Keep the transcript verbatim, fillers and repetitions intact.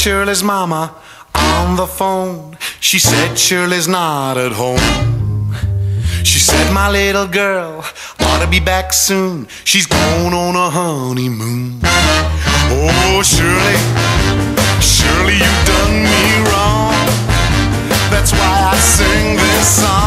Shirley's mama on the phone. She said Shirley's not at home. She said my little girl ought to be back soon. She's going on a honeymoon. Oh, Shirley, Shirley, you done me wrong. That's why I sing this song.